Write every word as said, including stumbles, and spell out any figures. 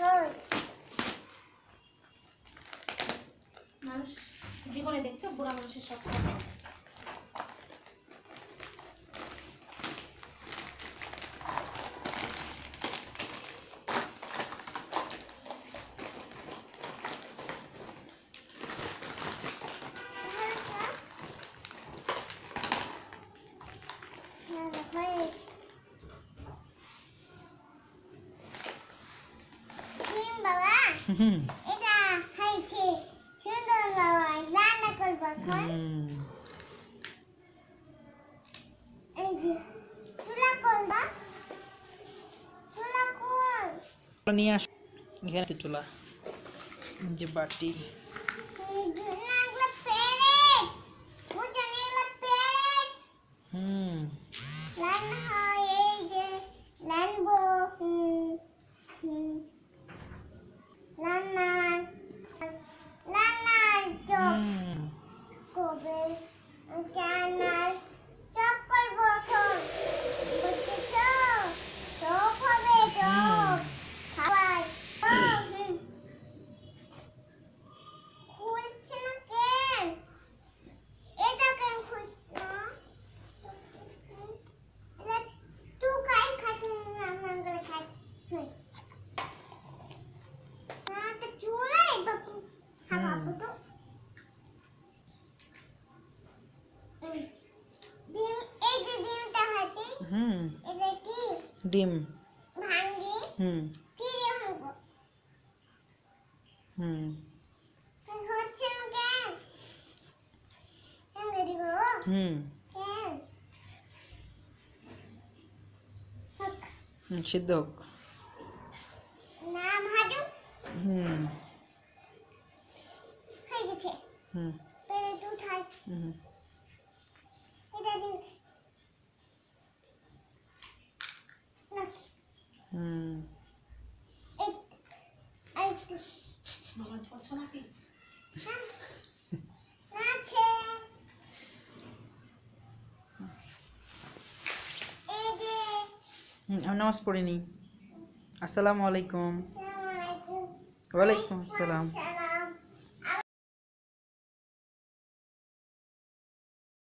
মানুষ জীবনে দেখছো বুড়া মানুষের সব এটা খাইছে সুন্দর বাবা রান্না করব এখন এই যে চুলা করবা চুলা কর নিয়ে আস এখানে চুলা যে বাটি নাগলা পেরেট মুঝে নিলা পেরেট হুম রান্না হয় এই যে লানবো হুম হুম রান্না রান্না চপ কবে চানাল চপ করবো এখন বুঝছো চপ হবে চপ খাওয়াই খুলছে না কেন এটা কেন খুলছে না এটা তুই খাই খাই না আমরা খাই তুই না তো চুলাই বাপু খাওয়া বাপু ডিম এই যে ডিমটা আছে হুম এটা কি ডিম ভাঙ্গি হুম কি দিয়ে ভাঙবো হুম হচ্ছে না কেন কেন রেডি করো হুম কেন হুম সিদ্ধ হোক না ভাজু হুম হয়ে গেছে হুম পেরে দুধ হয় হুম এটা দিন না হুম এই এই নামাজ পড়ছো নাকি না ছে এই যে আমি নামাজ পড়িনি আসসালামু আলাইকুম আসসালামু আলাইকুম ওয়ালাইকুম আসসালাম।